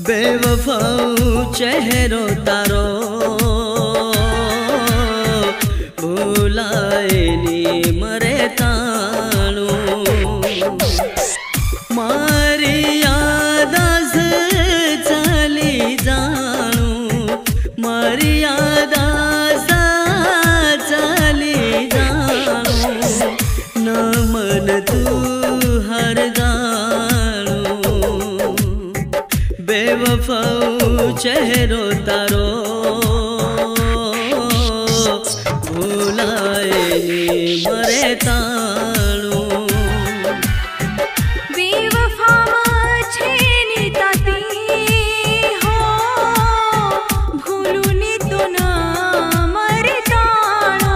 बेवफाओ चेहरो तारो भूलाए नी मरे ताणु मारी याद चली जाणु मारी याद चली जाणु न मन तू हर बेवफाओ चेहरो तारो भूलाए मरे ताणु बेवफा छेनी ताती हो भूलूनी तो ना मरे ताणु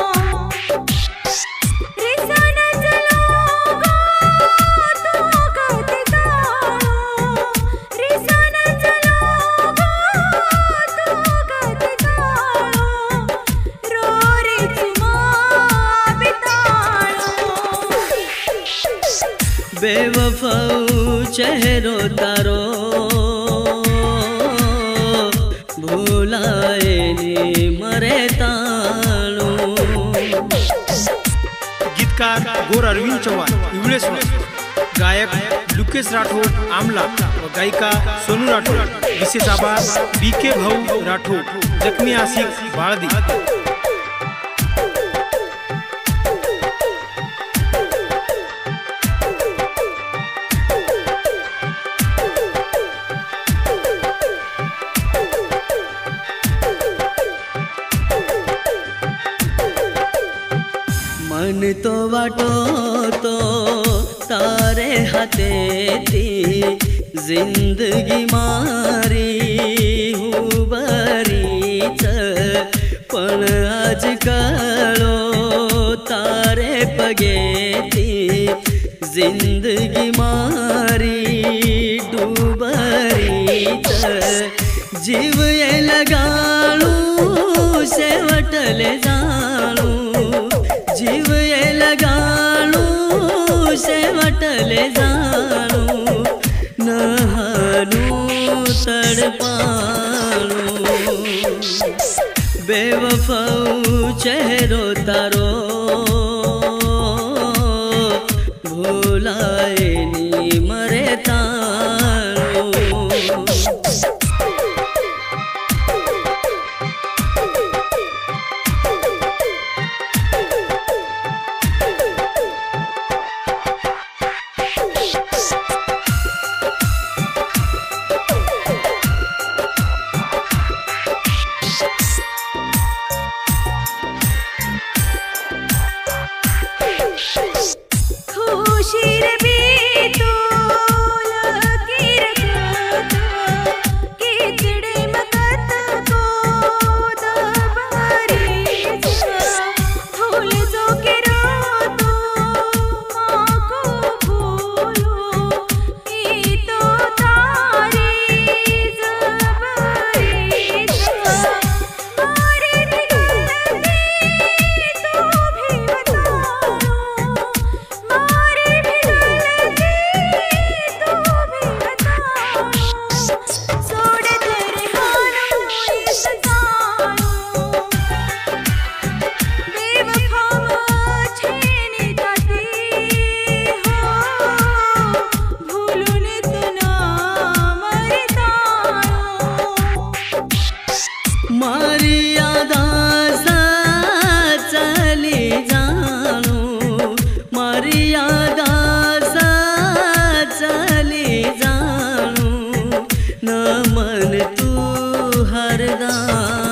रिसान चलोगा तो कत ताणु रिसान चलोगा तो कत ताणु रो रे चुमा बिताणु बेवफाओ चेहरो तारो भूलाए नी मरे ताणु। गीतकार गोर अरविंद चौहान इंग्लेश्वर, गायक लुकेश राठौड़ आमला व गायिका सोनू राठौड़। विशेष आभार बीके भाऊ राठौड़, जख्मी आशिक बाळदी। मन तो वाटो तो तारे हाथे थी जिंदगी मारी हुबरी पण आज कलो तारे पगे थी जिंदगी मारी डूबरी जीव ये लगाणू से वटले जाणू जीव ये लगाणू से वटले जाणू नहानू तड़पाणू बेवफाओ चेहरो तारो भूलाए नी मरे ताणू। खुशी रे भी तो लकीर को किचड़े मकत को दबारी भूल जो के रो तो माँ को भूलो ये तो तारी जबरी मारे भी गलती तो भी बताओ मारे भी गलती तो भी बताओ सोड़ तेरे हालों इस जानो बेवफा छेनी ताती हो भूलूनी तो ना मरे ताणु मारी याद चली जाणू मारी याद चली जाणू न मन तू हरदा।